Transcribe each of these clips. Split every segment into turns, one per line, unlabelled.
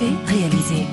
fait, réaliser.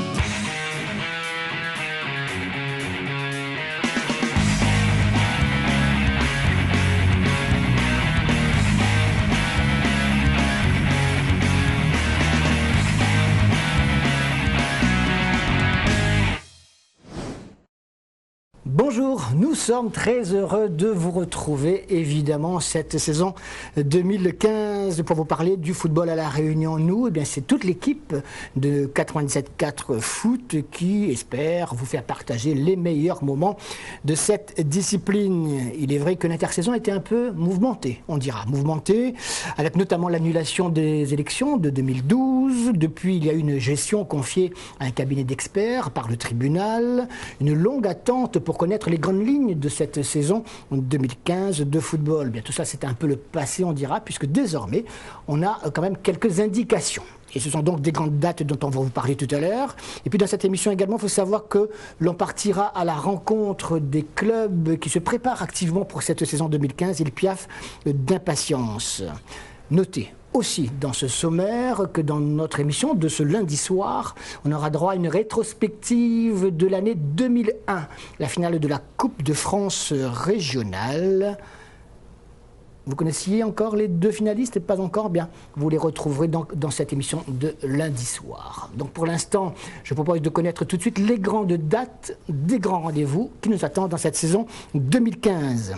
Bonjour, nous sommes très heureux de vous retrouver évidemment cette saison 2015 pour vous parler du football à La Réunion. Nous, c'est toute l'équipe de 97.4 Foot qui espère vous faire partager les meilleurs moments de cette discipline. Il est vrai que l'intersaison était un peu mouvementée, on dira, mouvementée, avec notamment l'annulation des élections de 2012. Depuis, il y a eu une gestion confiée à un cabinet d'experts par le tribunal, une longue attente pour connaître les grandes lignes de cette saison 2015 de football. Bien, tout ça, c'est un peu le passé, on dira, puisque désormais, on a quand même quelques indications. Et ce sont donc des grandes dates dont on va vous parler tout à l'heure. Et puis dans cette émission également, il faut savoir que l'on partira à la rencontre des clubs qui se préparent activement pour cette saison 2015. Ils piaffent d'impatience. Notez aussi dans ce sommaire que dans notre émission de ce lundi soir, on aura droit à une rétrospective de l'année 2001, la finale de la Coupe de France régionale. Vous connaissiez encore les deux finalistes? Pas encore? Bien, vous les retrouverez dans cette émission de lundi soir. Donc pour l'instant, je propose de connaître tout de suite les grandes dates des grands rendez-vous qui nous attendent dans cette saison 2015.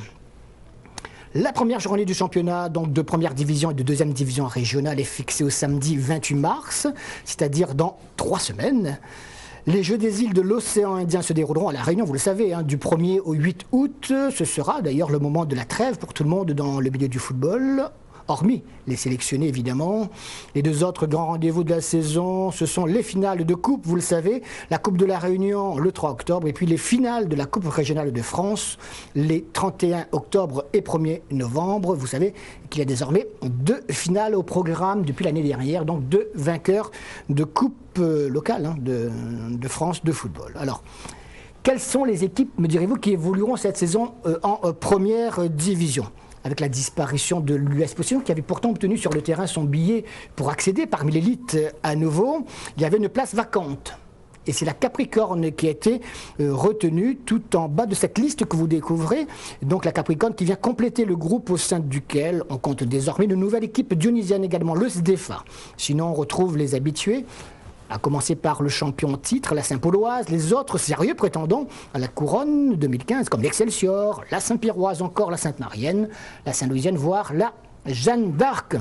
La première journée du championnat, donc de première division et de deuxième division régionale, est fixée au samedi 28 mars, c'est-à-dire dans 3 semaines. Les Jeux des îles de l'océan Indien se dérouleront à La Réunion, vous le savez, du 1er au 8 août. Ce sera d'ailleurs le moment de la trêve pour tout le monde dans le milieu du football, hormis les sélectionnés évidemment. Les 2 autres grands rendez-vous de la saison, ce sont les finales de coupe, vous le savez, la Coupe de la Réunion le 3 octobre et puis les finales de la Coupe régionale de France les 31 octobre et 1er novembre. Vous savez qu'il y a désormais 2 finales au programme depuis l'année dernière, donc 2 vainqueurs de coupe locale de France de football. Alors, quelles sont les équipes, me direz-vous, qui évolueront cette saison en première division ? Avec la disparition de l'US Possession, qui avait pourtant obtenu sur le terrain son billet pour accéder parmi l'élite à nouveau, il y avait une place vacante. Et c'est la Capricorne qui a été retenue tout en bas de cette liste que vous découvrez. Donc la Capricorne qui vient compléter le groupe au sein duquel on compte désormais une nouvelle équipe dionysienne également, le SDEFA. Sinon on retrouve les habitués, à commencer par le champion en titre, la Saint-Pauloise, les autres sérieux prétendants à la couronne 2015, comme l'Excelsior, la Saint-Pierroise, encore la Sainte-Marienne, la Saint-Louisienne, voire la Jeanne d'Arc.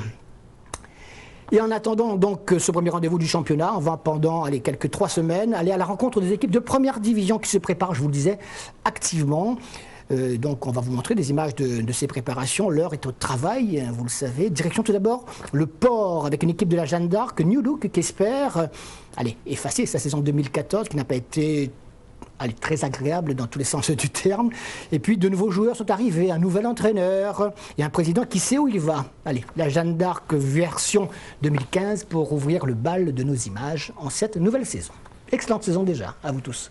Et en attendant donc ce premier rendez-vous du championnat, on va pendant quelques 3 semaines aller à la rencontre des équipes de première division qui se préparent, je vous le disais, activement. Donc on va vous montrer des images de ces préparations. L'heure est au travail, vous le savez. Direction tout d'abord le port avec une équipe de la Jeanne d'Arc, New Look, qui espère effacer sa saison 2014 qui n'a pas été très agréable dans tous les sens du terme. Et puis de nouveaux joueurs sont arrivés, un nouvel entraîneur et un président qui sait où il va. Allez, la Jeanne d'Arc version 2015 pour ouvrir le bal de nos images en cette nouvelle saison. Excellente saison déjà, à vous tous.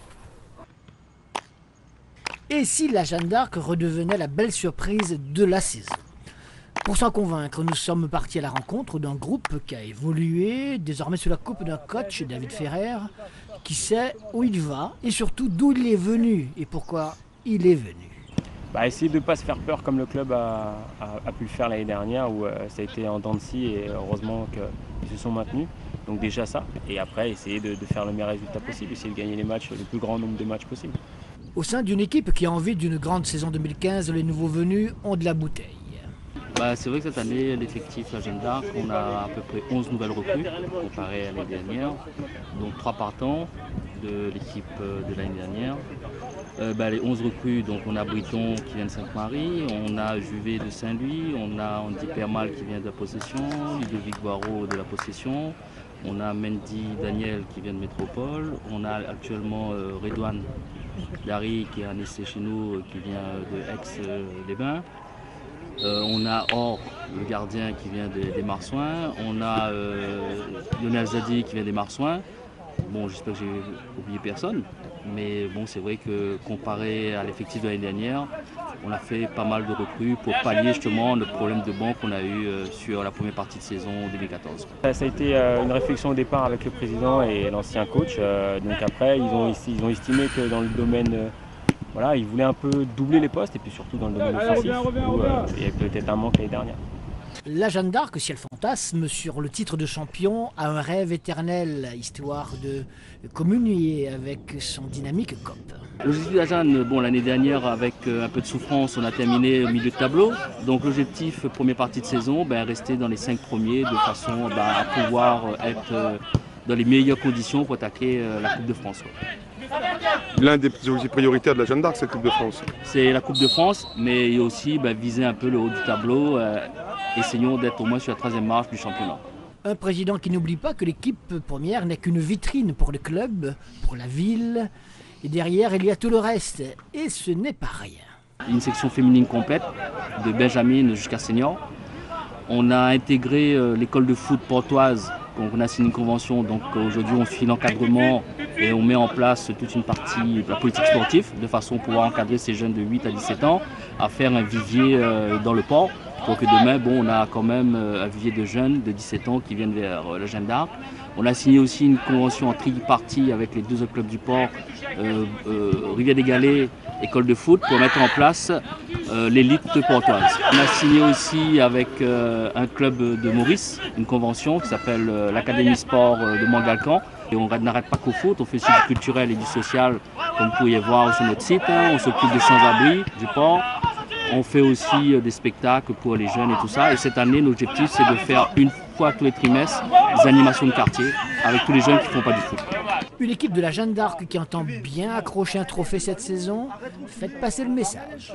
Et si la Jeanne d'Arc redevenait la belle surprise de la saison? Pour s'en convaincre, nous sommes partis à la rencontre d'un groupe qui a évolué, désormais sous la coupe d'un coach, David Ferrer, qui sait où il va et surtout d'où il est venu et pourquoi il est venu.
Essayer de ne pas se faire peur comme le club a pu le faire l'année dernière où ça a été en dents de scie et heureusement qu'ils se sont maintenus. Donc déjà ça, et après essayer de faire le meilleur résultat possible, essayer de gagner les matchs, le plus grand nombre de matchs possible.
Au sein d'une équipe qui a envie d'une grande saison 2015, les nouveaux venus ont de la bouteille.
C'est vrai que cette année, l'effectif la Jeanne d'Arc, on a à peu près 11 nouvelles recrues comparé à l'année dernière. Donc 3 partants de l'équipe de l'année dernière. Les 11 recrues, donc on a Briton qui vient de Sainte-Marie, on a Juvet de Saint-Louis, on a Andy Permal qui vient de la Possession, Ludovic Boireau de la Possession, on a Mendy Daniel qui vient de Métropole, on a actuellement Redouane Dari qui est un essai chez nous qui vient de Aix-les-Bains. On a Or, le gardien qui vient des Marsouins. On a Lionel Zadi qui vient des Marsouins. Bon, j'espère que j'ai oublié personne. Mais bon, c'est vrai que comparé à l'effectif de l'année dernière, on a fait pas mal de recrues pour pallier justement le problème de banc qu'on a eu sur la première partie de saison 2014.
Ça a été une réflexion au départ avec le président et l'ancien coach. Donc après, ils ont estimé que dans le domaine, voilà, ils voulaient un peu doubler les postes et puis surtout dans le domaine offensif où il y avait peut-être un manque l'année dernière.
La Jeanne d'Arc, si elle fantasme sur le titre de champion, a un rêve éternel, histoire de communier avec son dynamique COP.
L'objectif de la Jeanne, bon, l'année dernière, avec un peu de souffrance, on a terminé au milieu de tableau. Donc l'objectif, première partie de saison, rester dans les 5 premiers de façon à pouvoir être dans les meilleures conditions pour attaquer la Coupe de France.
L'un des objectifs prioritaires de la Jeanne d'Arc, c'est la Coupe de France.
C'est la Coupe de France, mais aussi viser un peu le haut du tableau. Essayons d'être au moins sur la 3e marche du championnat.
Un président qui n'oublie pas que l'équipe première n'est qu'une vitrine pour le club, pour la ville. Et derrière, il y a tout le reste. Et ce n'est pas rien.
Une section féminine complète, de Benjamin jusqu'à senior. On a intégré l'école de foot portoise. Donc on a signé une convention. Donc aujourd'hui, on suit l'encadrement et on met en place toute une partie de la politique sportive de façon à pouvoir encadrer ces jeunes de 8 à 17 ans à faire un vivier dans le port. Pour que demain, on a quand même un vivier de jeunes de 17 ans qui viennent vers la Jeanne d'Arc. On a signé aussi une convention en tripartie avec les 2 autres clubs du port, Rivière des Galets, école de foot, pour mettre en place l'élite portoise. On a signé aussi avec un club de Maurice, une convention qui s'appelle l'Académie Sport de Montgalcan. Et on n'arrête pas qu'au foot, on fait aussi du culturel et du social, comme vous pourriez voir sur notre site. On s'occupe des sans-abri du port. On fait aussi des spectacles pour les jeunes et tout ça. Et cette année, l'objectif, c'est de faire une fois tous les trimestres des animations de quartier avec tous les jeunes qui ne font pas du foot.
Une équipe de la Jeanne d'Arc qui entend bien accrocher un trophée cette saison. Faites passer le message.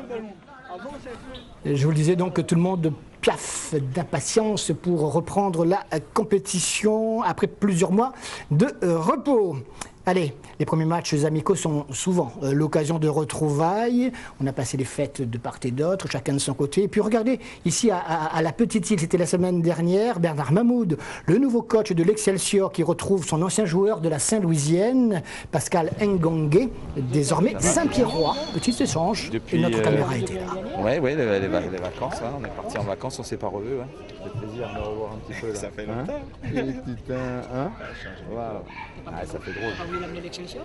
Je vous le disais donc que tout le monde piaffe d'impatience pour reprendre la compétition après plusieurs mois de repos. Allez, les premiers matchs amicaux sont souvent l'occasion de retrouvailles. On a passé les fêtes de part et d'autre, chacun de son côté. Et puis regardez, ici à la Petite Île, c'était la semaine dernière, Bernard Mahmoud, le nouveau coach de l'Excelsior qui retrouve son ancien joueur de la Saint-Louisienne, Pascal Ngongue, désormais Saint-Pierrois. Petit échange, et notre caméra était là.
Oui, les vacances, hein. On est parti en vacances, on s'est pas revus. Ouais. Ça fait plaisir de me revoir un petit peu. Là.
Ça fait longtemps.
Voilà. Ah, ça fait drôle.
Vous voulez l'amener l'Excelsior?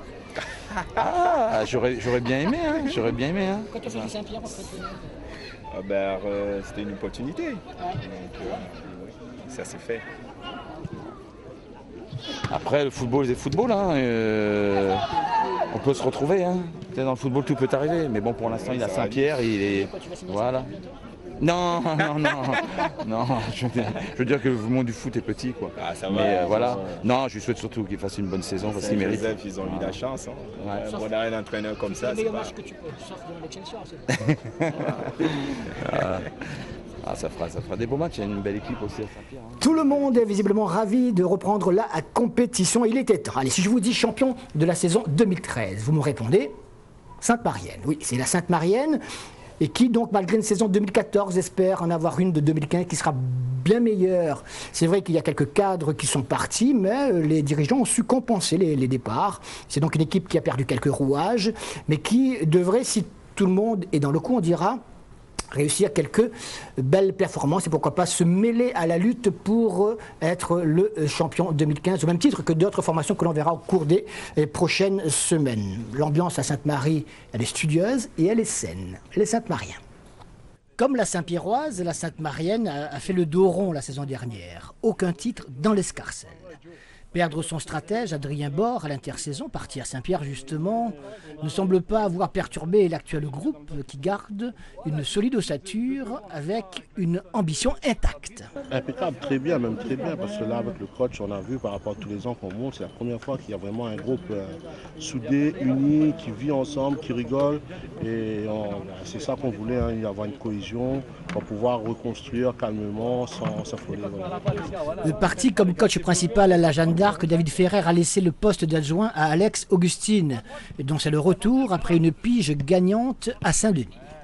Ah, j'aurais bien aimé, hein. J'aurais bien aimé, hein.
Quand tu as fait du Saint-Pierre, en fait,
c'était une opportunité. Donc, ça s'est fait.
Après, le football, c'est football, hein. On peut se retrouver, hein. Dans le football, tout peut arriver. Mais bon, pour l'instant, il a Saint-Pierre, il est. Voilà. Non, je veux dire que le monde du foot est petit, quoi.
Ah, ça va.
Mais voilà. Non, je lui souhaite surtout qu'il fasse une bonne saison parce qu'il mérite.
Ils ont eu la chance. Hein. Ouais. On a un entraîneur comme ça.
C'est le meilleur match que tu peux, sauf dans l'Excelsior.
Ça fera des beaux matchs. Il y a une belle équipe aussi à Saint-Pierre. Hein.
Tout le monde est visiblement ravi de reprendre la compétition. Il était temps. Allez, si je vous dis champion de la saison 2013, vous me répondez Sainte-Marienne. Oui, c'est la Sainte-Marienne. Et qui donc, malgré une saison 2014, espère en avoir une de 2015 qui sera bien meilleure. C'est vrai qu'il y a quelques cadres qui sont partis, mais les dirigeants ont su compenser les départs. C'est donc une équipe qui a perdu quelques rouages, mais qui devrait, si tout le monde est dans le coup, on dira, réussir quelques belles performances et pourquoi pas se mêler à la lutte pour être le champion 2015, au même titre que d'autres formations que l'on verra au cours des prochaines semaines. L'ambiance à Sainte-Marie, elle est studieuse et elle est saine. Les Sainte-Mariens. Comme la Saint-Pierroise, la Sainte-Marienne a fait le dos rond la saison dernière. Aucun titre dans l'escarcelle. Perdre son stratège, Adrien Bord, à l'intersaison, parti à Saint-Pierre justement, ne semble pas avoir perturbé l'actuel groupe qui garde une solide ossature avec une ambition intacte.
Impeccable, très bien, même très bien, parce que là, avec le coach, on a vu par rapport à tous les ans qu'on monte, c'est la première fois qu'il y a vraiment un groupe soudé, uni, qui vit ensemble, qui rigole. Et c'est ça qu'on voulait, hein, y avoir une cohésion pour pouvoir reconstruire calmement, sans s'affoler. Voilà.
Parti comme coach principal à la Jeanne d'Arc, David Ferrer a laissé le poste d'adjoint à Alex Augustine, dont c'est le retour après une pige gagnante à Saint-Denis.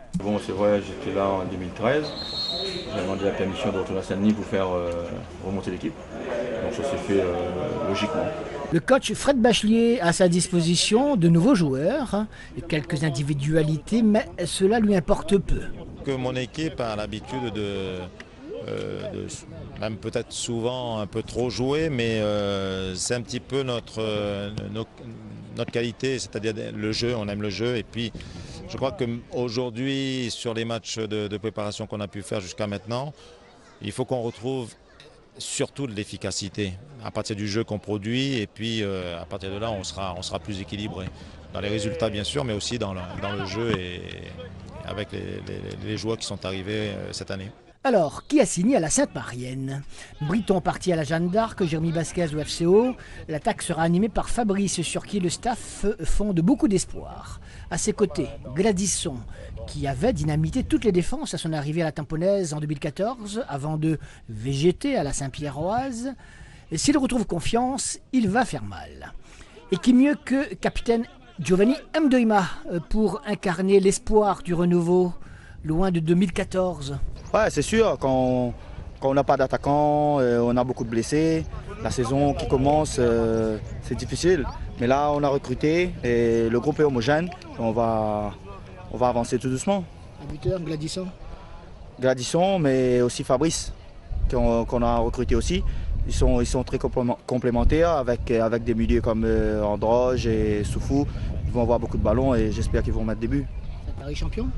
Bon, c'est vrai, j'étais là en 2013. J'ai demandé la permission de retourner à Saint-Denis pour faire remonter l'équipe. Donc ça s'est fait logiquement.
Le coach Fred Bachelier a à sa disposition de nouveaux joueurs et quelques individualités, mais cela lui importe peu.
Que mon équipe a l'habitude de même peut-être souvent un peu trop jouer, mais c'est un petit peu notre qualité, c'est-à-dire le jeu, on aime le jeu. Et puis je crois qu'aujourd'hui, sur les matchs de préparation qu'on a pu faire jusqu'à maintenant, il faut qu'on retrouve surtout de l'efficacité à partir du jeu qu'on produit, et puis à partir de là on sera plus équilibré dans les résultats bien sûr, mais aussi dans le jeu et avec les joueurs qui sont arrivés cette année.
Alors, qui a signé à la Sainte-Marienne? Briton parti à la Jeanne d'Arc, Jérémy Vasquez au FCO. L'attaque sera animée par Fabrice, sur qui le staff fonde beaucoup d'espoir. À ses côtés, Gladysson, qui avait dynamité toutes les défenses à son arrivée à la Tamponnaise en 2014, avant de végéter à la Saint-Pierroise. S'il retrouve confiance, il va faire mal. Et qui mieux que capitaine Giovanni Mdoima pour incarner l'espoir du renouveau, loin de 2014.
Ouais, c'est sûr, quand on n'a pas d'attaquant, on a beaucoup de blessés. La saison qui commence, c'est difficile. Mais là, on a recruté et le groupe est homogène. On va avancer tout doucement.
Un buteur, Gladysson.
Gladysson, mais aussi Fabrice, qu'on a recruté aussi. Ils sont très complémentaires avec des milieux comme Androge et Soufou. Ils vont avoir beaucoup de ballons et j'espère qu'ils vont mettre des buts.
Paris champion?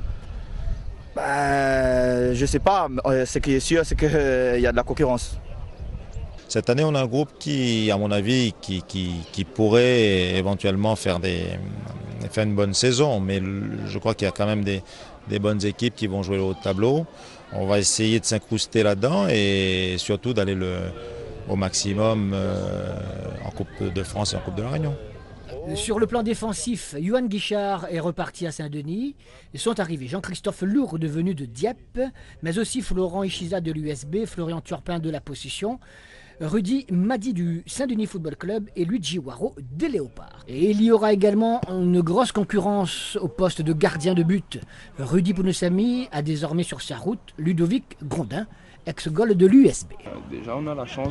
Je sais pas, ce qui est sûr, c'est qu'il y a de la concurrence.
Cette année, on a un groupe qui, à mon avis, qui pourrait éventuellement faire une bonne saison, mais je crois qu'il y a quand même des bonnes équipes qui vont jouer le haut de tableau. On va essayer de s'incruster là-dedans et surtout d'aller au maximum en Coupe de France et en Coupe de la Réunion.
Sur le plan défensif, Yohan Guichard est reparti à Saint-Denis. Sont arrivés Jean-Christophe Lourd, devenu de Dieppe, mais aussi Florent Ishiza de l'USB, Florian Turpin de la Possession, Rudy Madi du Saint-Denis Football Club et Luigi Waro des Léopards. Et il y aura également une grosse concurrence au poste de gardien de but. Rudy Pounossami a désormais sur sa route Ludovic Grondin, ex-goal de l'USB.
Déjà, on a la chance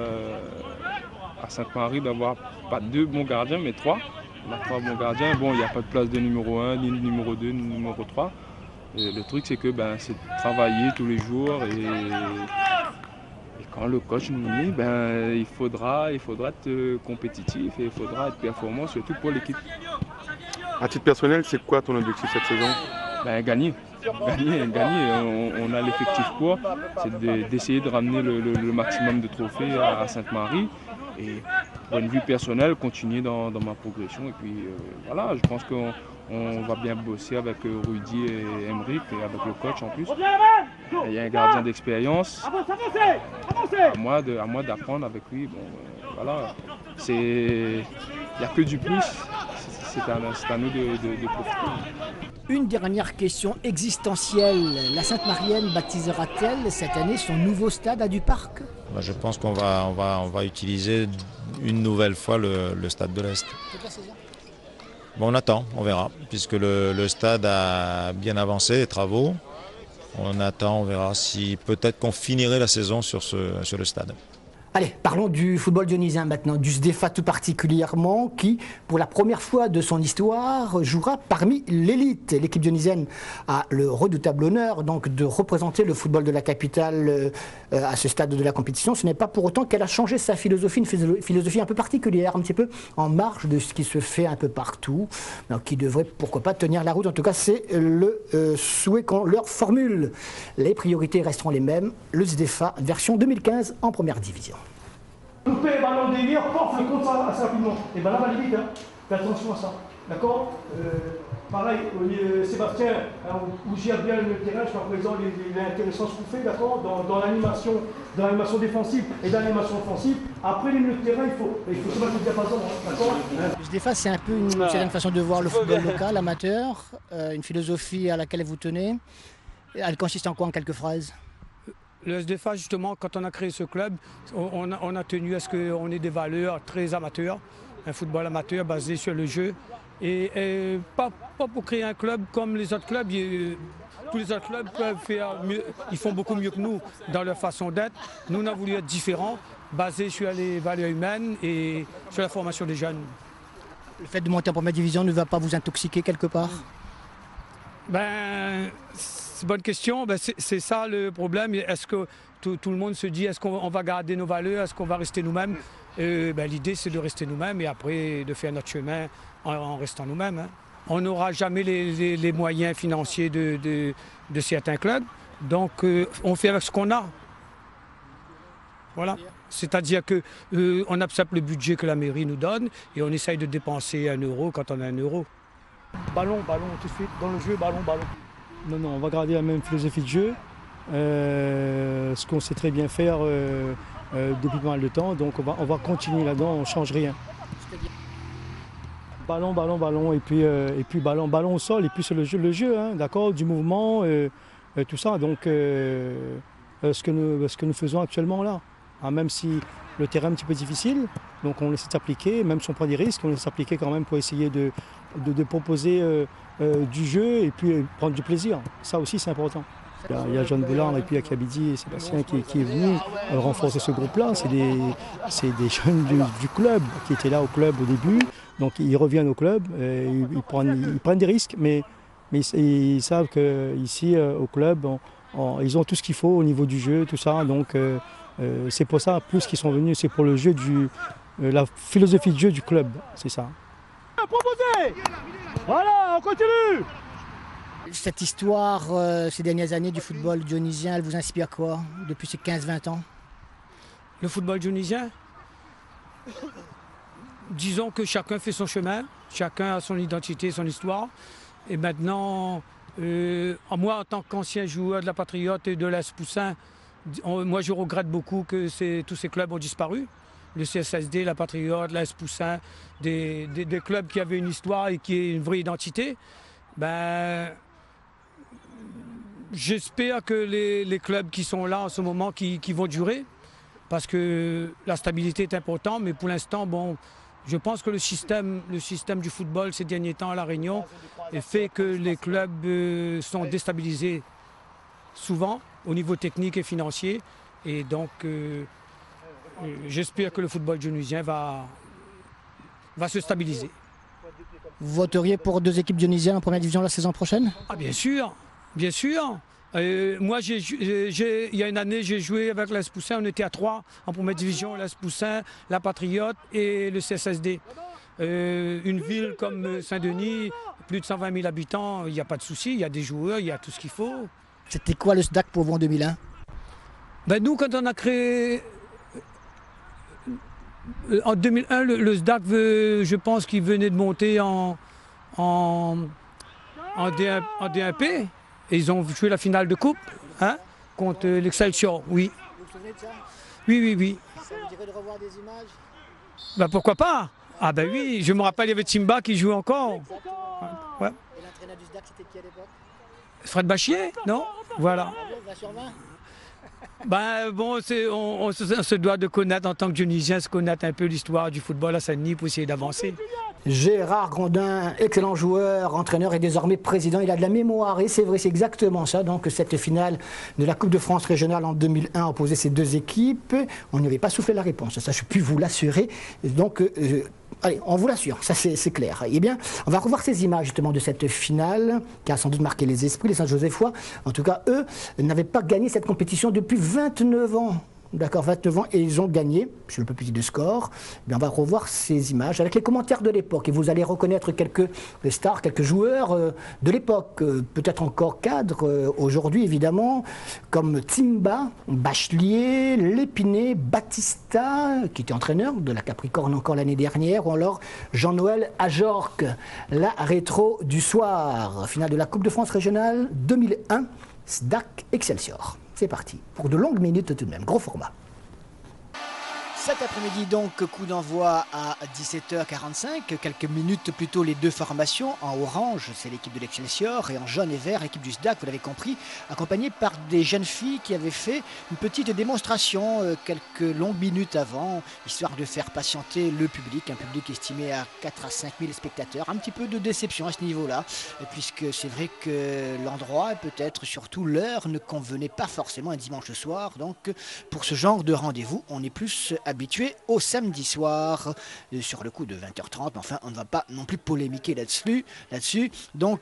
à Sainte-Marie d'avoir pas 2 bons gardiens, mais 3. On a 3 bons gardiens. Bon, il n'y a pas de place de numéro 1, ni de numéro 2, ni de numéro 3. Et le truc, c'est que c'est de travailler tous les jours. Et quand le coach nous dit, il faudra être compétitif et il faudra être performant, surtout pour l'équipe.
À titre personnel, c'est quoi ton objectif cette saison?
Gagner. On a l'effectif pour. C'est d'essayer de ramener le maximum de trophées à Sainte-Marie. Et point de vue personnel, continuer dans ma progression. Et puis voilà, je pense qu'on va bien bosser avec Rudy et Emeric et avec le coach en plus. Il y a un gardien d'expérience. À moi d'apprendre avec lui. Bon, voilà, il n'y a que du plus. C'est à nous de profiter.
Une dernière question existentielle. La Sainte-Marienne baptisera-t-elle cette année son nouveau stade à du Parc?
Je pense qu'on va utiliser une nouvelle fois le stade de l'Est. Bon, on attend, on verra, puisque le stade a bien avancé, les travaux. On attend, on verra si peut-être qu'on finirait la saison sur le stade.
Allez, parlons du football dionysien maintenant, du SDFA tout particulièrement, qui, pour la première fois de son histoire, jouera parmi l'élite. L'équipe dionysienne a le redoutable honneur donc, de représenter le football de la capitale à ce stade de la compétition. Ce n'est pas pour autant qu'elle a changé sa philosophie, une philosophie un peu particulière, un petit peu en marge de ce qui se fait un peu partout, donc qui devrait, pourquoi pas, tenir la route. En tout cas, c'est le souhait qu'on leur formule. Les priorités resteront les mêmes. Le SDFA, version 2015 en première division.
Louper les ballons de délire, porte le compte ça assez rapidement. Et là, va aller vite, fais attention à ça. D'accord Pareil, Sébastien, vous gérez bien le terrain, jusqu'à présent, il est intéressant ce qu'on fait, d'accord dans l'animation défensive et dans l'animation offensive. Après les milieux de terrain, il faut se mettre au diapason, d'accord
Le SDFA, c'est un peu une certaine façon de voir le football local, amateur, une philosophie à laquelle vous tenez. Elle consiste en quoi, en quelques phrases?
Le SDFA, justement, quand on a créé ce club, on a tenu à ce qu'on ait des valeurs très amateurs, un football amateur basé sur le jeu. Et pas pour créer un club comme les autres clubs. tous les autres clubs peuvent faire mieux, ils font beaucoup mieux que nous dans leur façon d'être. Nous, on a voulu être différents, basés sur les valeurs humaines et sur la formation des jeunes.
Le fait de monter en première division ne va pas vous intoxiquer quelque part?
Ben, c'est une bonne question. Ben, c'est ça le problème. Est-ce que tout le monde se dit, est-ce qu'on va garder nos valeurs, est-ce qu'on va rester nous-mêmes? Ben, l'idée, c'est de rester nous-mêmes et après de faire notre chemin en restant nous-mêmes. Hein. On n'aura jamais les moyens financiers de certains clubs. Donc, on fait avec ce qu'on a. Voilà. C'est-à-dire qu'on accepte le budget que la mairie nous donne et on essaye de dépenser 1 euro quand on a 1 euro.
Ballon, tout de suite, dans le jeu, ballon. Non, on va garder la même philosophie de jeu, ce qu'on sait très bien faire depuis pas mal de temps, donc on va continuer là-dedans, on ne change rien. Ballon, et puis ballon au sol, et puis c'est le jeu hein, d'accord, du mouvement, tout ça, donc ce que nous faisons actuellement là. Hein, même si le terrain est un petit peu difficile, donc on essaie de s'appliquer, même si on prend des risques, on essaie de s'appliquer quand même pour essayer de proposer du jeu et puis prendre du plaisir. Ça aussi c'est important. Il y a Jean Boulard et puis il y a Kabidi et Sébastien qui est venu renforcer ce groupe-là. C'est des jeunes du club qui étaient là au club au début, donc ils reviennent au club, ils prennent des risques, mais ils savent qu'ici au club, ils ont tout ce qu'il faut au niveau du jeu, tout ça, donc c'est pour ça plus qu'ils sont venus, c'est pour le jeu la philosophie de jeu du club, c'est ça. Proposé. Voilà, on continue.
Cette histoire, ces dernières années du football dionysien, elle vous inspire quoi depuis ces 15-20 ans?
Le football dionysien, disons que chacun fait son chemin, chacun a son identité, son histoire. Et maintenant, moi en tant qu'ancien joueur de la Patriote et de l'AS Poussin, moi je regrette beaucoup que tous ces clubs ont disparu. Le CSSD, la Patriote, l'AS Poussin, des clubs qui avaient une histoire et qui aient une vraie identité. Ben, j'espère que les clubs qui sont là en ce moment, qui vont durer, parce que la stabilité est importante, mais pour l'instant, bon, je pense que le système du football ces derniers temps à La Réunion fait que les clubs sont déstabilisés souvent au niveau technique et financier. Et donc, j'espère que le football dionysien va se stabiliser.
Vous voteriez pour 2 équipes dionysiennes en première division la saison prochaine?
Ah bien sûr, bien sûr. Moi, il y a une année, j'ai joué avec l'AS Poussin, on était à 3 en première division, l'AS Poussin, la Patriote et le CSSD. Une ville comme Saint-Denis, plus de 120 000 habitants, il n'y a pas de souci, il y a des joueurs, il y a tout ce qu'il faut.
C'était quoi le SDAC pour vous en 2001?
Ben, nous, quand on a créé... En 2001, le SDAC, je pense qu'il venait de monter en D1P. Et ils ont joué la finale de coupe hein, contre l'Excelsior, oui.
Vous vous souvenez de ça?
Oui.
Ça vous dirait de revoir des images?
Ben, pourquoi pas? Ah ben oui, je me rappelle, il y avait Timba qui jouait encore. Ouais.
Et l'entraîneur du SDAC, c'était qui à l'époque?
Fred Bachier, non? Voilà.
20 sur 20?
Ben bon, on se doit de connaître, en tant que Dionysien, se connaître un peu l'histoire du football à Saint-Denis pour essayer d'avancer.
Gérard Grondin, excellent joueur, entraîneur et désormais président, il a de la mémoire et c'est vrai, c'est exactement ça. Donc cette finale de la Coupe de France régionale en 2001 opposait ces 2 équipes, on n'y avait pas soufflé la réponse, ça je puis vous l'assurer. Donc allez, on vous l'assure, ça c'est clair. Eh bien, on va revoir ces images justement de cette finale qui a sans doute marqué les esprits, les Saint-Josephois. En tout cas, eux n'avaient pas gagné cette compétition depuis 29 ans. D'accord, 29 ans, et ils ont gagné, sur le peu petit de score. Eh bien, on va revoir ces images avec les commentaires de l'époque. Et vous allez reconnaître quelques stars, quelques joueurs de l'époque, peut-être encore cadres aujourd'hui, évidemment, comme Timba, Bachelier, Lépiné, Batista, qui était entraîneur de la Capricorne encore l'année dernière, ou alors Jean-Noël Ajorque, la rétro du soir. Finale de la Coupe de France régionale 2001, SDAC Excelsior. C'est parti, pour de longues minutes tout de même, gros format. Cet après-midi, donc, coup d'envoi à 17h45. Quelques minutes plus tôt, les deux formations. En orange, c'est l'équipe de l'Excelsior, et en jaune et vert, l'équipe du SDAC, vous l'avez compris, accompagnée par des jeunes filles qui avaient fait une petite démonstration quelques longues minutes avant, histoire de faire patienter le public, un public estimé à 4 à 5 000 spectateurs. Un petit peu de déception à ce niveau-là, puisque c'est vrai que l'endroit, et peut-être surtout l'heure, ne convenait pas forcément un dimanche soir. Donc, pour ce genre de rendez-vous, on est plus habitué au samedi soir, sur le coup de 20h30, mais enfin on ne va pas non plus polémiquer là-dessus. Donc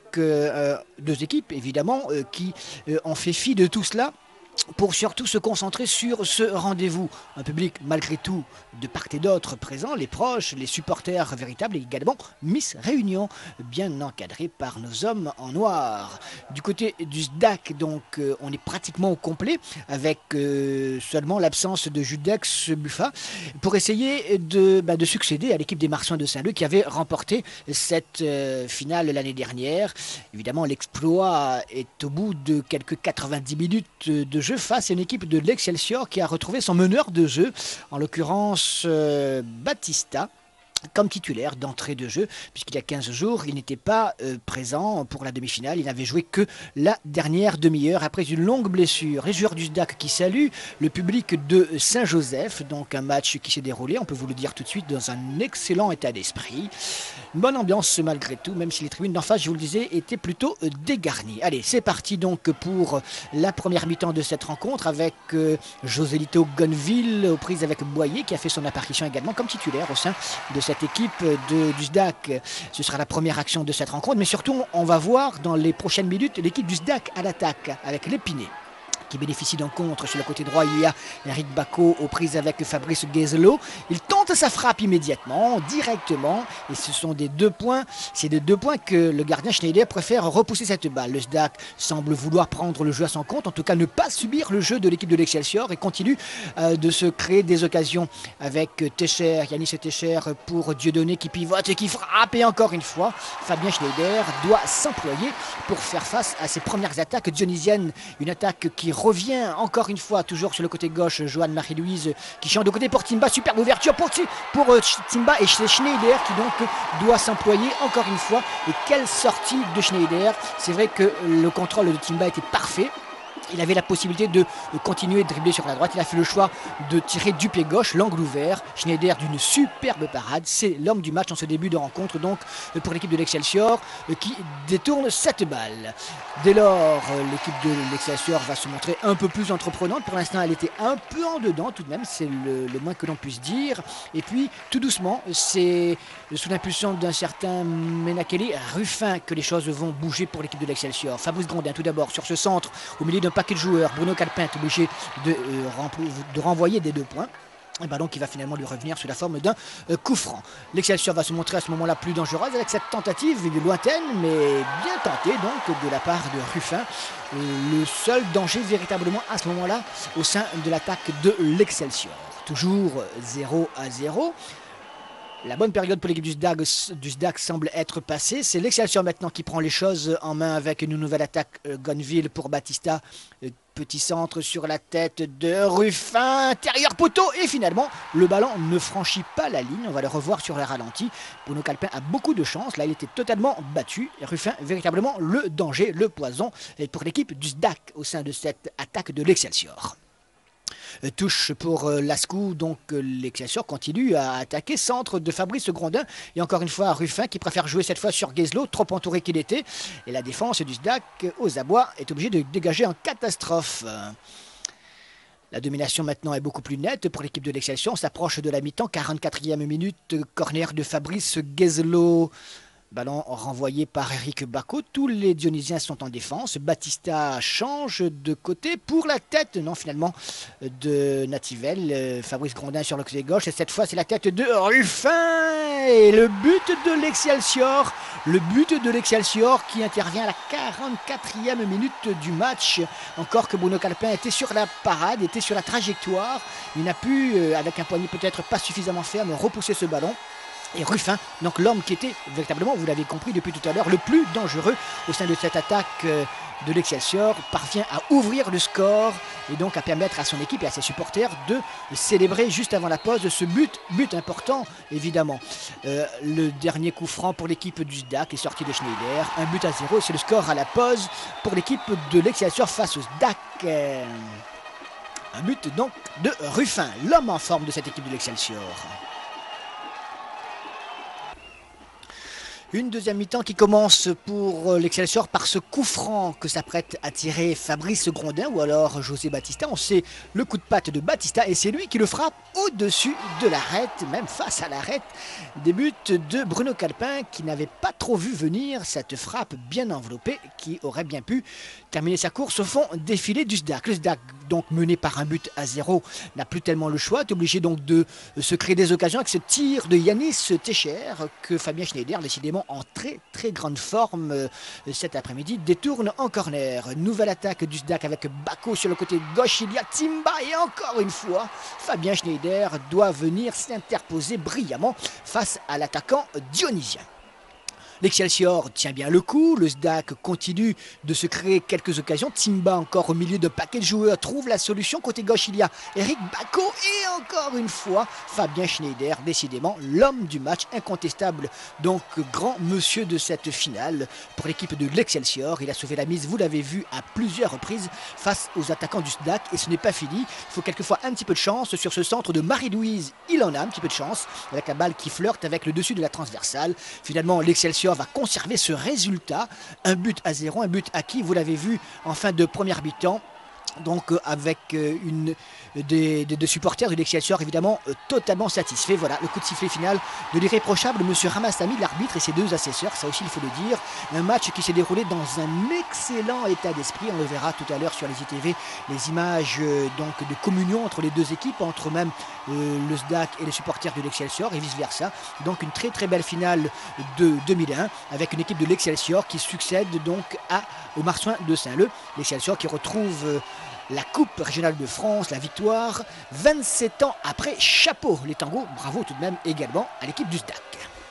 deux équipes évidemment qui ont fait fi de tout cela pour surtout se concentrer sur ce rendez-vous. Un public malgré tout de part et d'autre présent, les proches, les supporters véritables et également Miss Réunion, bien encadré par nos hommes en noir. Du côté du SDAC, donc on est pratiquement au complet avec seulement l'absence de Judex Buffa pour essayer de succéder à l'équipe des Marsouins de Saint-Leu qui avait remporté cette finale l'année dernière. Évidemment, l'exploit est au bout de quelques 90 minutes de jeu face à une équipe de l'Excelsior qui a retrouvé son meneur de jeu, en l'occurrence Batista, comme titulaire d'entrée de jeu, puisqu'il y a 15 jours, il n'était pas présent pour la demi-finale. Il n'avait joué que la dernière demi-heure après une longue blessure. Les joueurs du SDAC qui saluent le public de Saint-Joseph, donc un match qui s'est déroulé, on peut vous le dire tout de suite, dans un excellent état d'esprit. Une bonne ambiance malgré tout, même si les tribunes d'en face, je vous le disais, étaient plutôt dégarnies. Allez, c'est parti donc pour la première mi-temps de cette rencontre avec Joselito Gonville aux prises avec Boyer qui a fait son apparition également comme titulaire au sein de cette équipe du SDAC. Ce sera la première action de cette rencontre, mais surtout on va voir dans les prochaines minutes l'équipe du SDAC à l'attaque avec l'Épinay qui bénéficie d'un contre. Sur le côté droit, il y a Eric Bacot aux prises avec Fabrice Guézelot. Il tente sa frappe immédiatement, directement, et ce sont des 2 points. C'est des 2 points que le gardien Schneider préfère repousser cette balle. Le SDAC semble vouloir prendre le jeu à son compte, en tout cas ne pas subir le jeu de l'équipe de l'Excelsior et continue de se créer des occasions avec Técher, Yanis Técher pour Dieudonné qui pivote et qui frappe. Et encore une fois, Fabien Schneider doit s'employer pour faire face à ses premières attaques dionysiennes. Une attaque qui revient encore une fois, toujours sur le côté gauche, Joanne Marie-Louise qui change de côté pour Timba, superbe ouverture pour Timba, et c'est Schneider qui donc doit s'employer encore une fois. Et quelle sortie de Schneider! C'est vrai que le contrôle de Timba était parfait. Il avait la possibilité de continuer de dribbler sur la droite. Il a fait le choix de tirer du pied gauche, l'angle ouvert. Schneider d'une superbe parade. C'est l'homme du match en ce début de rencontre, donc pour l'équipe de l'Excelsior qui détourne cette balle. Dès lors, l'équipe de l'Excelsior va se montrer un peu plus entreprenante. Pour l'instant, elle était un peu en dedans tout de même, c'est le moins que l'on puisse dire. Et puis, tout doucement, c'est sous l'impulsion d'un certain Menakeli Ruffin que les choses vont bouger pour l'équipe de l'Excelsior. Fabrice Grondin, tout d'abord, sur ce centre, au milieu d'un paquet de joueurs. Bruno Calpin est obligé de renvoyer des 2 points. Et ben donc il va finalement lui revenir sous la forme d'un coup franc. L'Excelsior va se montrer à ce moment-là plus dangereuse avec cette tentative lointaine mais bien tentée donc de la part de Ruffin. Le seul danger véritablement à ce moment-là au sein de l'attaque de l'Excelsior. Toujours 0-0. La bonne période pour l'équipe du SDAC semble être passée. C'est l'Excelsior maintenant qui prend les choses en main avec une nouvelle attaque Gonville pour Batista. Petit centre sur la tête de Ruffin, intérieur poteau, et finalement le ballon ne franchit pas la ligne. On va le revoir sur le ralenti. Bruno Calpin a beaucoup de chance. Là, il était totalement battu. Ruffin, véritablement le danger, le poison pour l'équipe du SDAC au sein de cette attaque de l'Excelsior. Touche pour Lascaux, donc l'Excelsior continue à attaquer, centre de Fabrice Grondin et encore une fois Ruffin qui préfère jouer cette fois sur Guézelot, trop entouré qu'il était, et la défense du SDAC aux abois est obligée de dégager en catastrophe. La domination maintenant est beaucoup plus nette pour l'équipe de l'Excelsior. On s'approche de la mi-temps, 44e minute, corner de Fabrice Guézelot. Ballon renvoyé par Eric Bacot. Tous les Dionysiens sont en défense. Batista change de côté pour la tête, non finalement, de Nativel. Fabrice Grondin sur le côté gauche. Et cette fois, c'est la tête de Ruffin. Et le but de l'Excelsior. Le but de l'Excelsior qui intervient à la 44e minute du match. Encore que Bruno Calpin était sur la parade, était sur la trajectoire. Il n'a pu, avec un poignet peut-être pas suffisamment ferme, repousser ce ballon. Et Ruffin, donc l'homme qui était véritablement, vous l'avez compris depuis tout à l'heure, le plus dangereux au sein de cette attaque de l'Excelsior, parvient à ouvrir le score et donc à permettre à son équipe et à ses supporters de célébrer juste avant la pause ce but important évidemment. Le dernier coup franc pour l'équipe du SDAC est sorti de Schneider, 1-0, c'est le score à la pause pour l'équipe de l'Excelsior face au SDAC. Un but donc de Ruffin, l'homme en forme de cette équipe de l'Excelsior. Une deuxième mi-temps qui commence pour l'Excelsior par ce coup franc que s'apprête à tirer Fabrice Grondin ou alors José Batista. On sait le coup de patte de Batista et c'est lui qui le frappe au-dessus de l'arête, même face à l'arête. Des buts de Bruno Calpin qui n'avait pas trop vu venir cette frappe bien enveloppée qui aurait bien pu terminer sa course au fond défilé du SDAC. Le SDAC donc mené par 1-0 n'a plus tellement le choix, est obligé donc de se créer des occasions avec ce tir de Yanis Techer que Fabien Schneider décidément en très grande forme cet après-midi détourne en corner. Nouvelle attaque du SDAC avec Bako sur le côté gauche, il y a Timba et encore une fois Fabien Schneider doit venir s'interposer brillamment face à l'attaquant dionysien. L'Excelsior tient bien le coup, le SDAC continue de se créer quelques occasions. Timba encore au milieu de paquet de joueurs trouve la solution. Côté gauche il y a Eric Bako et encore une fois Fabien Schneider, décidément l'homme du match incontestable. Donc grand monsieur de cette finale pour l'équipe de l'Excelsior. Il a sauvé la mise, vous l'avez vu à plusieurs reprises face aux attaquants du SDAC et ce n'est pas fini. Il faut quelquefois un petit peu de chance sur ce centre de Marie-Louise. Il en a un petit peu de chance avec la balle qui flirte avec le dessus de la transversale. Finalement l'Excelsior va conserver ce résultat, 1-0, un but acquis, vous l'avez vu en fin de première mi-temps. Donc avec des deux supporters de l'Excelsior évidemment totalement satisfait. Voilà le coup de sifflet final de l'irréprochable monsieur Ramassami, l'arbitre et ses deux assesseurs, ça aussi il faut le dire. Un match qui s'est déroulé dans un excellent état d'esprit, on le verra tout à l'heure sur les ITV, les images donc de communion entre les deux équipes, entre même le SDAC et les supporters de l'Excelsior et vice versa. Donc une très belle finale de 2001 avec une équipe de l'Excelsior qui succède donc au Marsouin de Saint-Leu. L'Excelsior qui retrouve la Coupe régionale de France, la victoire, 27 ans après. Chapeau les tangos, bravo tout de même également à l'équipe du SDAC.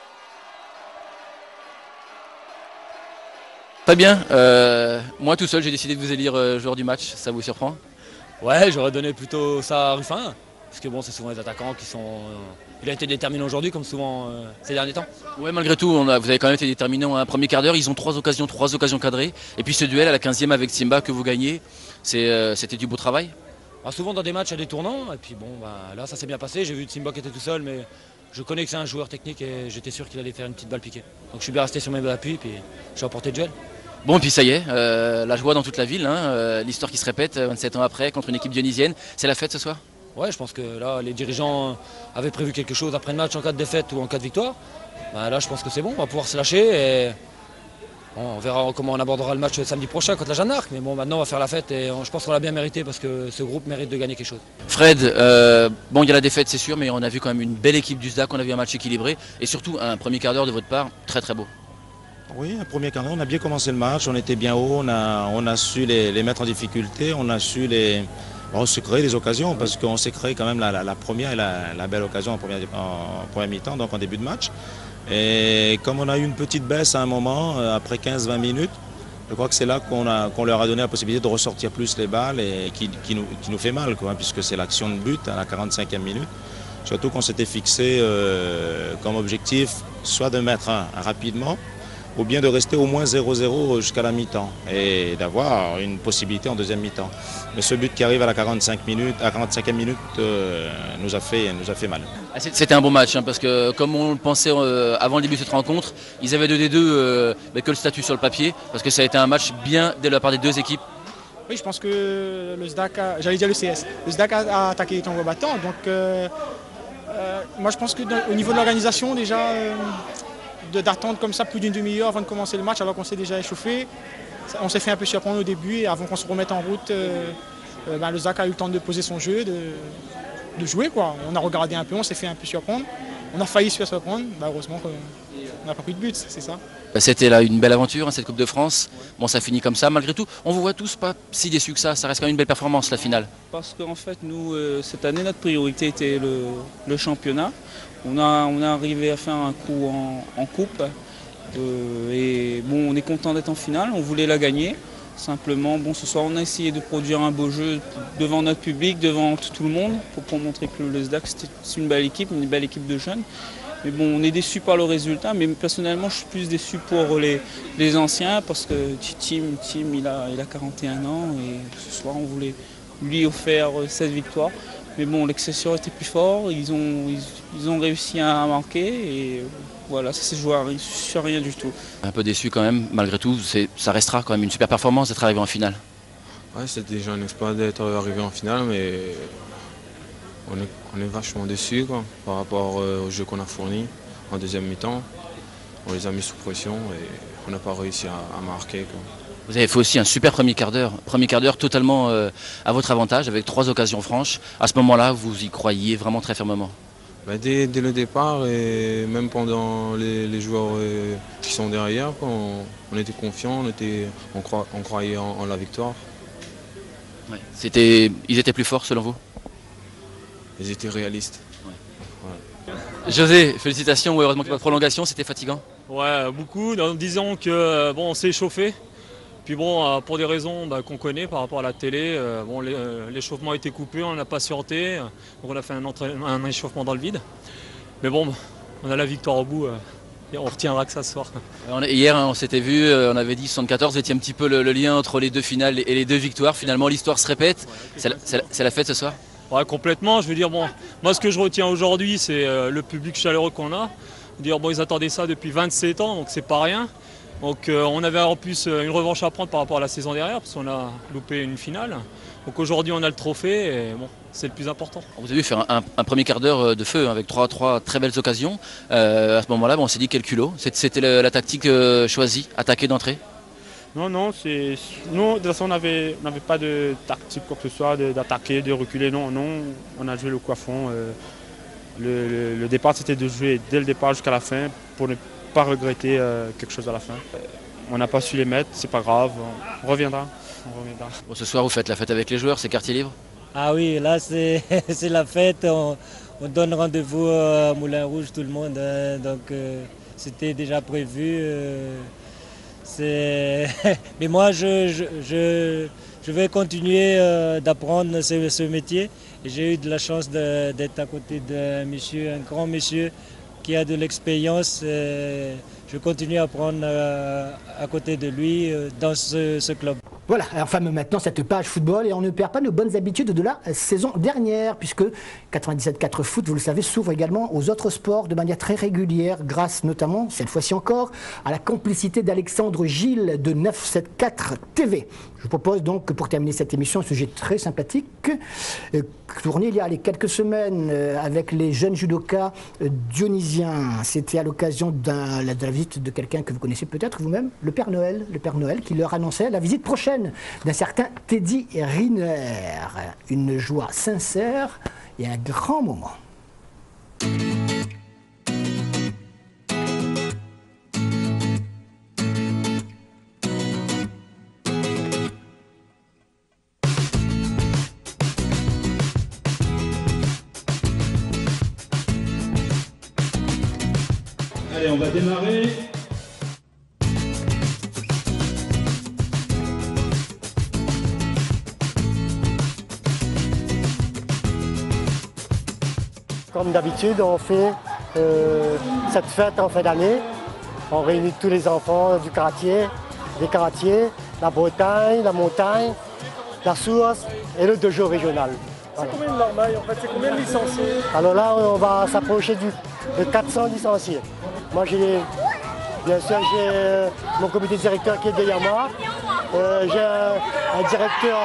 Très bien, moi tout seul j'ai décidé de vous élire joueur du match, ça vous surprend?
Ouais, j'aurais donné plutôt ça à Ruffin, parce que bon c'est souvent les attaquants qui sont... Il a été déterminant aujourd'hui comme souvent ces derniers temps.
Ouais, malgré tout, vous avez quand même été déterminant à un premier quart d'heure, ils ont trois occasions cadrées, et puis ce duel à la 15e avec Simba que vous gagnez, c'était du beau travail?
Souvent dans des matchs il y a des tournants, et puis bon là ça s'est bien passé, j'ai vu Simba qui était tout seul, mais je connais que c'est un joueur technique et j'étais sûr qu'il allait faire une petite balle piquée. Donc je suis bien resté sur mes appuis, puis j'ai remporté le duel.
Bon, et puis ça y est, la joie dans toute la ville, hein, l'histoire qui se répète 27 ans après contre une équipe dionysienne, c'est la fête ce soir?
Ouais, je pense que là, les dirigeants avaient prévu quelque chose après le match en cas de défaite ou en cas de victoire. Là, je pense que c'est bon, on va pouvoir se lâcher et on verra comment on abordera le match samedi prochain contre la Jeanne d'Arc. Mais bon, maintenant, on va faire la fête et je pense qu'on l'a bien mérité parce que ce groupe mérite de gagner quelque chose.
Fred, bon, il y a la défaite, c'est sûr, mais on a vu quand même une belle équipe du SDAC, on a vu un match équilibré et surtout un premier quart d'heure de votre part très beau.
Oui, un premier quart d'heure, on a bien commencé le match, on était bien haut, on a su les mettre en difficulté, on a su se créer des occasions parce qu'on s'est créé quand même la première et la belle occasion en première mi-temps, donc en début de match. Et comme on a eu une petite baisse à un moment, après 15-20 minutes, je crois que c'est là qu'on leur a donné la possibilité de ressortir plus les balles et qui nous fait mal, quoi, puisque c'est l'action de but à la 45e minute. Surtout qu'on s'était fixé comme objectif soit de mettre un rapidement, ou bien de rester au moins 0-0 jusqu'à la mi-temps et d'avoir une possibilité en deuxième mi-temps. Mais ce but qui arrive à la 45e minute nous a fait mal.
C'était un bon match, hein, parce que comme on le pensait avant le début de cette rencontre, ils avaient 2-2 que le statut sur le papier, parce que ça a été un match bien de la part des deux équipes.
Oui, je pense que le SDAC, j'allais dire le CS, le SDAC a attaqué les tambours battants, donc moi je pense qu'au niveau de l'organisation déjà, d'attendre comme ça plus d'une demi-heure avant de commencer le match alors qu'on s'est déjà échauffé. On s'est fait un peu surprendre au début et avant qu'on se remette en route, le SDAC a eu le temps de poser son jeu, de jouer, quoi. On a regardé un peu, on s'est fait un peu surprendre. On a failli se faire surprendre, heureusement On n'a pas pris de but, c'est ça.
C'était là une belle aventure, hein, cette Coupe de France. Bon, ça finit comme ça. Malgré tout, on vous voit tous pas si déçus que ça. Ça reste quand même une belle performance, la finale.
Parce qu'en fait, nous, cette année, notre priorité était le championnat. On a arrivé à faire un coup en coupe. Et bon, on est content d'être en finale. On voulait la gagner. Simplement, bon, ce soir, on a essayé de produire un beau jeu devant notre public, devant tout le monde, pour montrer que le SDAC, c'est une belle équipe de jeunes. Mais bon, on est déçus par le résultat, mais personnellement, je suis plus déçu pour les anciens parce que Tim, il a 41 ans et ce soir, on voulait lui offrir cette victoire. Mais bon, l'Excelsior était plus fort, ils ont réussi à marquer et voilà, ça s'est joué sur rien du tout.
Un peu déçu quand même, malgré tout, ça restera quand même une super performance d'être arrivé en finale.
Ouais, c'est déjà un exploit d'être arrivé en finale, mais on est vachement déçus par rapport au jeu qu'on a fourni en deuxième mi-temps. On les a mis sous pression et on n'a pas réussi à marquer.
Vous avez fait aussi un super premier quart d'heure totalement à votre avantage, avec 3 occasions franches. À ce moment-là, vous y croyiez vraiment très fermement?
Dès le départ et même pendant les joueurs qui sont derrière, on était confiants, on croyait en la victoire.
Ouais. Ils étaient plus forts selon vous?
Ils étaient réalistes.
Ouais. Ouais. José, félicitations, heureusement qu'il n'y a pas de prolongation, c'était fatigant?
Ouais, beaucoup, disons que bon, on s'est échauffé. Puis bon, pour des raisons qu'on connaît par rapport à la télé, bon, l'échauffement a été coupé, on a patienté, donc on a fait un échauffement dans le vide. Mais bon, on a la victoire au bout et on retiendra que ça ce soir.
Hier, on s'était vu, on avait dit 74, vous étiez un petit peu le lien entre les deux finales et les deux victoires. Finalement, l'histoire se répète. C'est la fête ce soir?
Ouais, complètement. Je veux dire, bon, moi ce que je retiens aujourd'hui, c'est le public chaleureux qu'on a. Dire, bon, ils attendaient ça depuis 27 ans, donc c'est pas rien. Donc on avait en plus une revanche à prendre par rapport à la saison dernière, parce qu'on a loupé une finale. Donc aujourd'hui on a le trophée et bon, c'est le plus important.
Vous avez vu faire un premier quart d'heure de feu avec trois très belles occasions. À ce moment-là, on s'est dit quel culot. C'était la tactique choisie, attaquer d'entrée?
Non, nous de toute façon on n'avait pas de tactique quoi que ce soit, d'attaquer, de reculer. Non, on a joué le coup à fond. Le départ c'était de jouer dès le départ jusqu'à la fin pour ne pas regretter quelque chose à la fin. On n'a pas su les mettre, c'est pas grave, on reviendra.
Bon, ce soir vous faites la fête avec les joueurs, c'est quartier libre?
Ah oui, là c'est la fête, on donne rendez-vous à Moulin Rouge tout le monde, hein, donc c'était déjà prévu. Mais moi je vais continuer d'apprendre ce métier. J'ai eu de la chance d'être à côté d'un monsieur, un grand monsieur qui a de l'expérience. Je continue à apprendre à côté de lui dans ce club.
Voilà, on ferme maintenant cette page football et on ne perd pas nos bonnes habitudes de la saison dernière puisque 97.4 Foot, vous le savez, s'ouvre également aux autres sports de manière très régulière grâce notamment, cette fois-ci encore, à la complicité d'Alexandre Gilles de 974 TV. Je vous propose donc, pour terminer cette émission, un sujet très sympathique, tourné il y a quelques semaines avec les jeunes judokas dionysiens. C'était à l'occasion de la visite de quelqu'un que vous connaissez peut-être vous-même, le Père Noël, qui leur annonçait la visite prochaine d'un certain Teddy Riner. Une joie sincère et un grand moment.
Allez, on va démarrer.
Comme d'habitude, on fait cette fête en fin d'année. On réunit tous les enfants du quartier, des quartiers, la Bretagne, la montagne, la source et le dojo régional.
C'est combien de Marmaille en fait? C'est combien de licenciés?
Alors là, on va s'approcher de 400 licenciés. Moi, bien sûr, j'ai mon comité directeur qui est derrière moi. J'ai un directeur.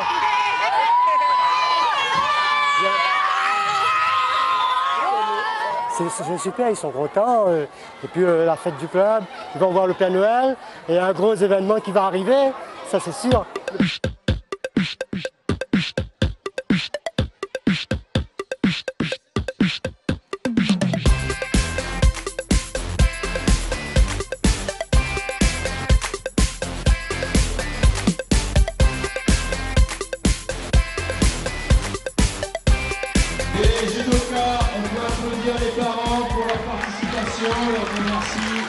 C'est super, ils sont contents. Et puis la fête du club, ils vont voir le Père Noël. Et un gros événement qui va arriver, ça c'est sûr.
félicitations, merci.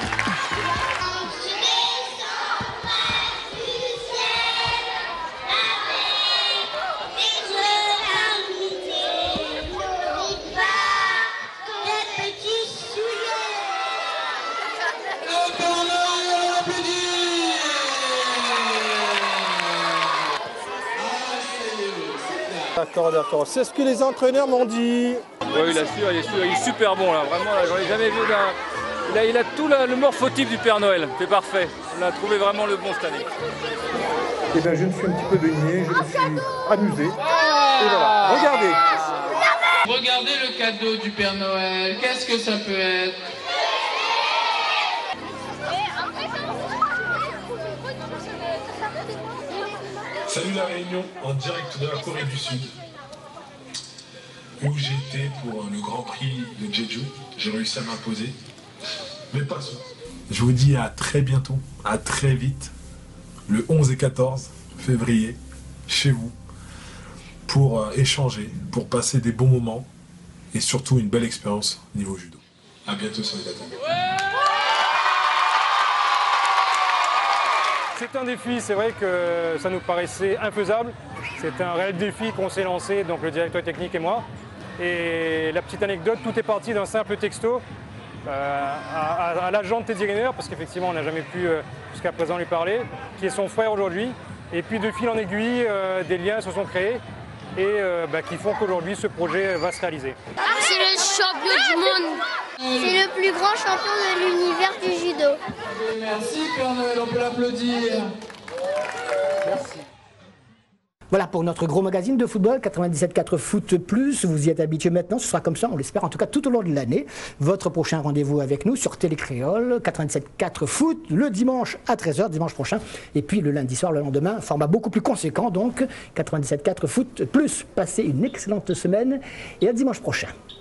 D'accord. C'est ce que les entraîneurs m'ont dit.
Oui, il est super bon là, vraiment, j'en ai jamais vu il a tout le morphotype du Père Noël, c'est parfait. On a trouvé vraiment le bon cette année.
Eh bien, je me suis un petit peu baigné, je me suis amusé. Et voilà, regardez.
Regardez le cadeau du Père Noël, qu'est-ce que ça peut être?
Salut la Réunion, en direct de la Corée du Sud, où j'étais pour le Grand Prix de Jeju. J'ai réussi à m'imposer, mais pas ça. Je vous dis à très bientôt, à très vite, le 11 et 14 février, chez vous, pour échanger, pour passer des bons moments et surtout une belle expérience niveau judo. À bientôt sur les dates.
C'est un défi, c'est vrai que ça nous paraissait infaisable. C'est un réel défi qu'on s'est lancé, donc le directeur technique et moi. Et la petite anecdote, tout est parti d'un simple texto à l'agent de Teddy Riner, parce qu'effectivement on n'a jamais pu jusqu'à présent lui parler, qui est son frère aujourd'hui. Et puis de fil en aiguille, des liens se sont créés et qui font qu'aujourd'hui ce projet va se réaliser.
C'est le champion du monde. C'est le plus grand champion de l'univers du judo.
Merci Père Noël, on peut l'applaudir.
Merci. Voilà pour notre gros magazine de football, 97.4 Foot Plus. Vous y êtes habitués maintenant, ce sera comme ça, on l'espère en tout cas tout au long de l'année. Votre prochain rendez-vous avec nous sur Télécréole, 97.4 Foot, le dimanche à 13h, dimanche prochain. Et puis le lundi soir, le lendemain, format beaucoup plus conséquent, donc 97.4 Foot Plus. Passez une excellente semaine et à dimanche prochain.